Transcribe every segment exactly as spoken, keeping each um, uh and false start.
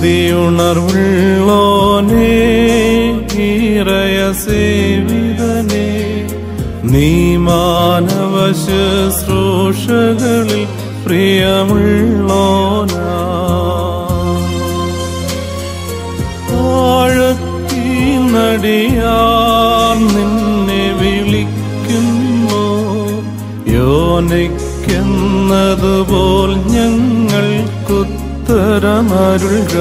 നീതിയുണർവുള്ളോനേ, ഈറയ സേവിതനേ, നീ മാനവ ശുശ്രൂഷകളിൽ പ്രിയമുള്ളോനാ. ആഴത്തിൽ നടിയാർ നിന്നെ വിളിക്കുന്നു, യോനയ്ക്കെന്നതുപോൽ ഞങ്ങൾക്കുത്തരമരുൾക.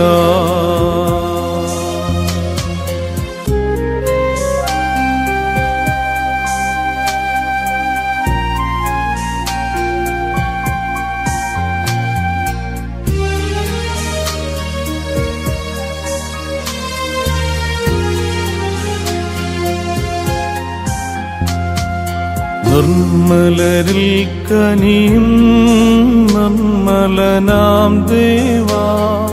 നിർമ്മലരിൽ കനിയും നിർമ്മലനാം ദേവാ,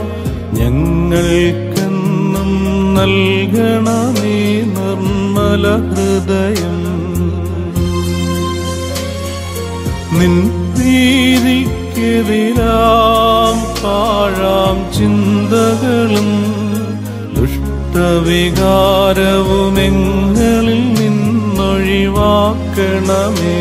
ഞങ്ങൾക്കെന്നും നൽകണമേ നിർമ്മല ഹൃദയം. നിൻ പ്രീതിക്കെതിരാം പാഴാം ചിന്തകളും ദുഷ്ടവികാരവുമെങ്ങളിൽ നിന്നൊഴിവാക്കണമേ.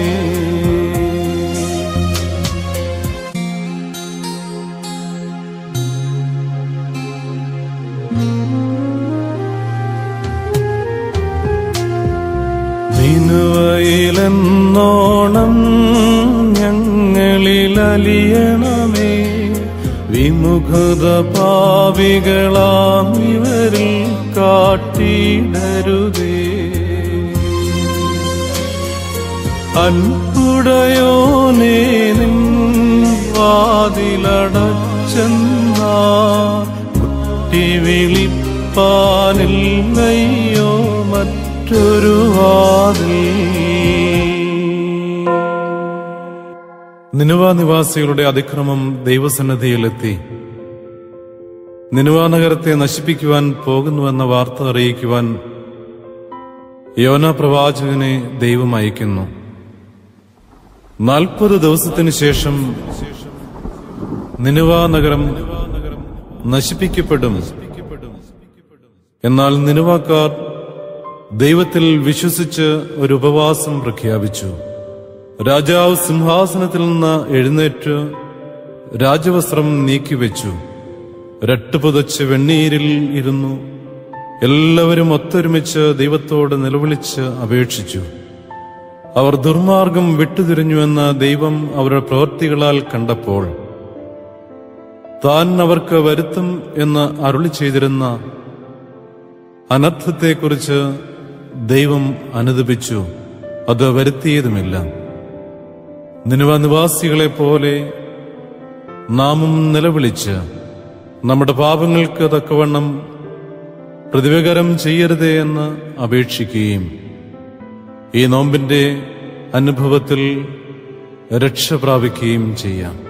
നിനുവയിലെന്നോണം ഞങ്ങളിലലിയണമേ, വിമുഖത പാപികളാം ഇവരിൽ കാട്ടിടരുതേ. അൻപുടയോനേ, നിൻ വാതിലടച്ചെന്നാ മുട്ടി വിളിപ്പാനില്ലയോ മറ്റൊരു വാതിൽ. നിനുവ നിവാസികളുടെ അതിക്രമം ദൈവസന്നിധിയിലെത്തി. നിനുവ നഗരത്തെ നശിപ്പിക്കുവാൻ പോകുന്നുവെന്ന വാർത്ത അറിയിക്കുവാൻ യോന പ്രവാചകനെ ദൈവം അയക്കുന്നു. നാൽപ്പത് ദിവസത്തിനു ശേഷം നിനുവ നഗരം നശിപ്പിക്കപ്പെടും. എന്നാൽ നിനുവക്കാർ ദൈവത്തിൽ വിശ്വസിച്ച് ഒരു ഉപവാസം പ്രഖ്യാപിച്ചു. രാജാവ് സിംഹാസനത്തിൽ നിന്ന് എഴുന്നേറ്റ് രാജവസ്ത്രം നീക്കിവെച്ചു, രട്ടുപുതച്ച് വെണ്ണീരിൽ ഇരുന്നു. എല്ലാവരും ഒത്തൊരുമിച്ച് ദൈവത്തോട് നിലവിളിച്ച് അപേക്ഷിച്ചു. അവർ ദുർമാർഗം വിട്ടുതിരിഞ്ഞുവെന്ന് ദൈവം അവരുടെ പ്രവൃത്തികളാൽ കണ്ടപ്പോൾ താൻ അവർക്ക് വരുത്തും എന്ന് അരുളി ചെയ്തിരുന്ന അനർത്ഥത്തെക്കുറിച്ച് ദൈവം അനുതപിച്ചു, അത് വരുത്തിയതുമില്ല. നിനുവ നിവാസികളെ പോലെ നാമും നിലവിളിച്ച് നമ്മുടെ പാപങ്ങൾക്ക് തക്കവണ്ണം പ്രതിപകരം ചെയ്യരുതേ എന്ന് അപേക്ഷിക്കുകയും ഈ നോമ്പിന്റെ അനുഭവത്തിൽ രക്ഷ പ്രാപിക്കുകയും ചെയ്യാം.